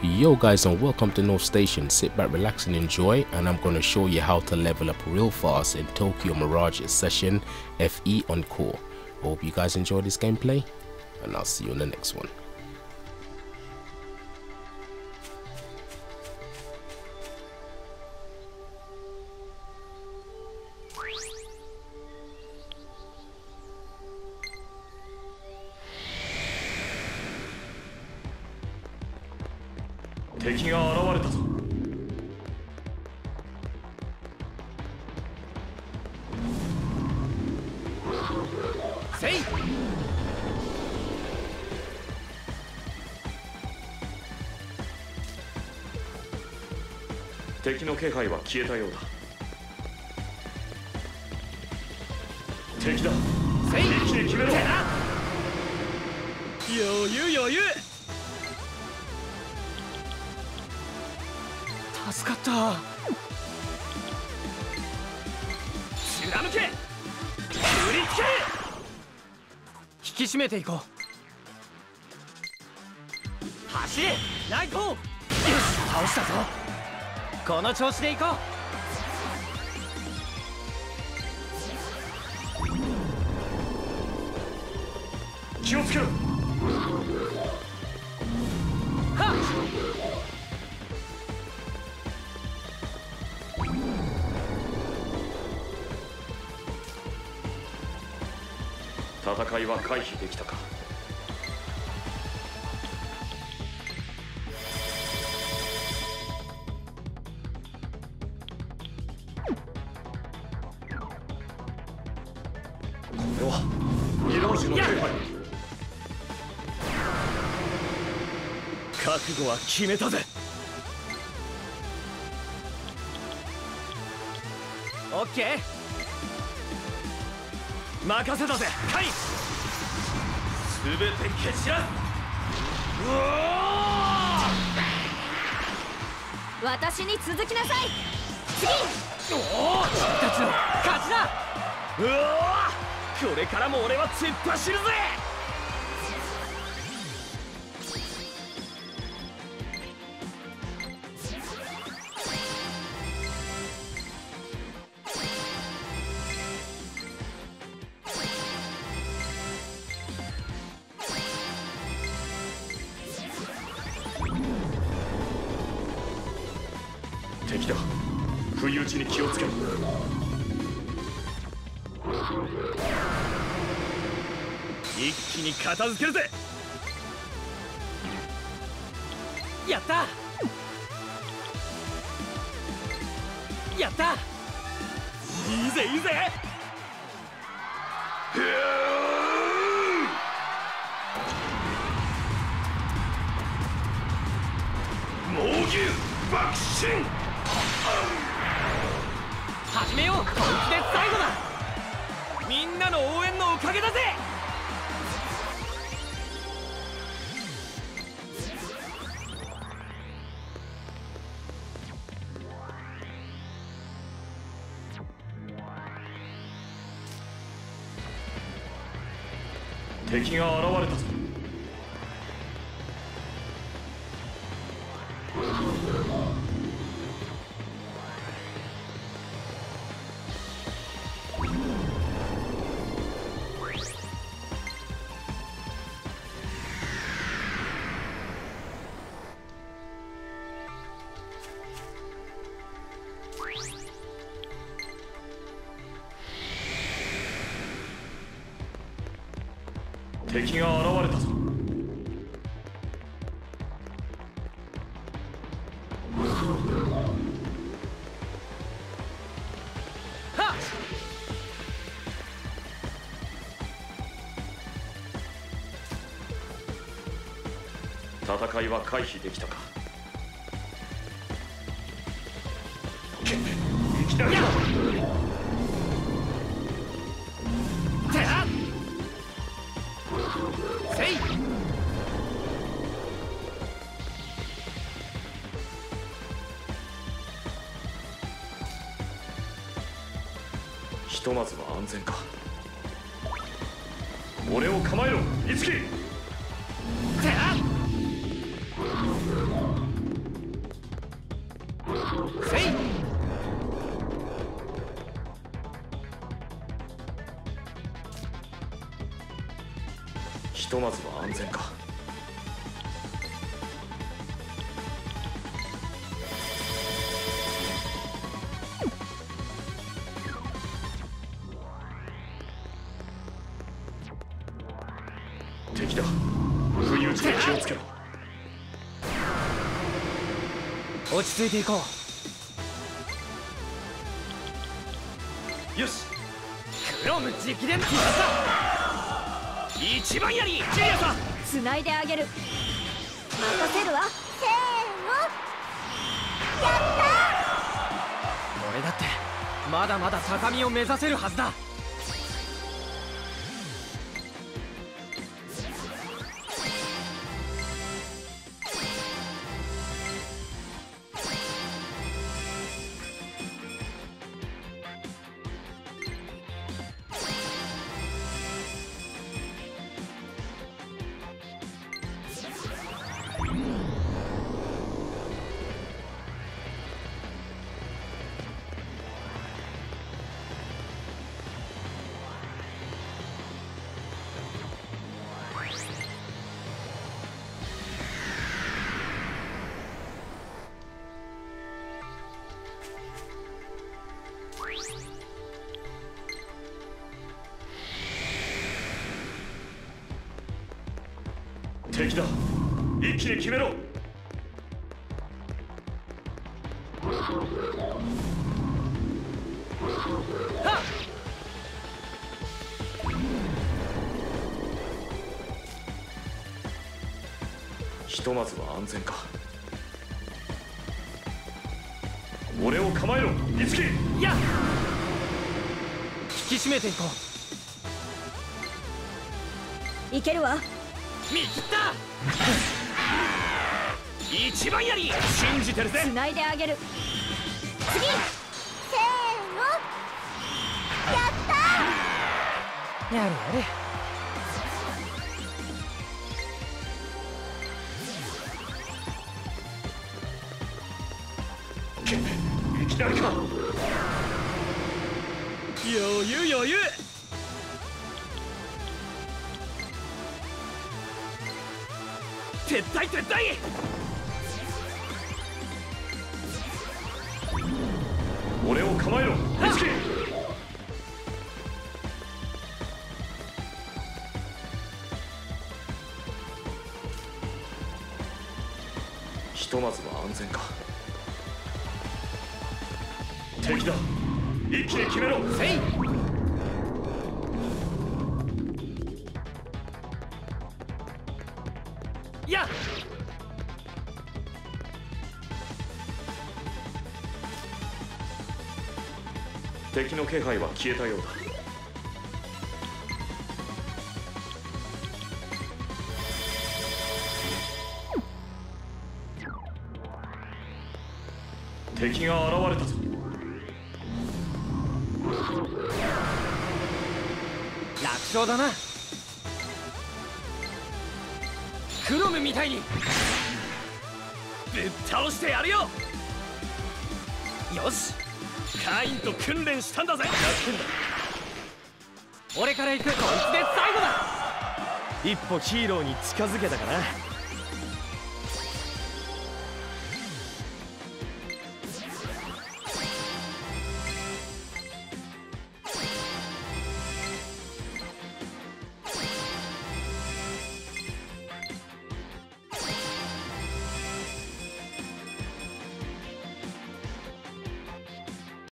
Yo guys, and welcome to NorthStation. Sit back, relax and enjoy, and I'm going to show you how to level up real fast in Tokyo Mirage Session FE Encore. Hope you guys enjoy this gameplay, and I'll see you in the next one. 敵の気配は消えたようだ。敵だ。一気に決めろ。余裕余裕。助かった。貫け。振り切れ。引き締めていこう。走れ。ナイト。よし、倒したぞ。この調子でいこう。気をつけろ。はっ。戦いは回避できたか。覚悟は決めたぜ。オッケー。任せたぜ。カイン。すべて蹴散らす。うおー。 私に続きなさい。次。 おお、君たちの勝ちだ。うおー。これからも俺は突っ走るぜ。敵だ。不意打ちに気をつけろ。一気に片付けるぜ。やった。やった。いいぜいいぜ。猛牛爆心。始めよう。本気で最後だ。みんなの応援のおかげだぜ。敵が現れたぞ。敵が現れたぞ。はっ。戦いは回避できたか。いきなりだ。ひとまずは安全か。俺を構えろ、イツキ。 とまずは安全か。敵だ。不意打ちで気をつけろ。 落ち着いていこう。よし、クロム直伝技一番やりジュリアさん、 つないであげる。任せるわ。せーの、やった。 俺だってまだまだ高みを目指せるはずだ。 敵だ。一気に決めろ。ひとまずは安全か。俺を構えろ、Itsuki。 いや、引き締めていこいけるわ。 う。見切った。一番やり信じてるぜ。 つないであげる。次、せーの、やったー。 やれやれ。 いきなりか。 余裕余裕。撤退撤退。 俺を構えろ、Itsuki。ひとまずは安全か。敵だ。一気に決めろ。 せい。やっ。 敵の気配は消えたようだ。敵が現れたぞ。 楽勝だな。クロムみたいにぶっ倒してやるよ。よし、カインと訓練したんだぜ。俺から行く。こいつで最後だ。一歩ヒーローに近づけたかな。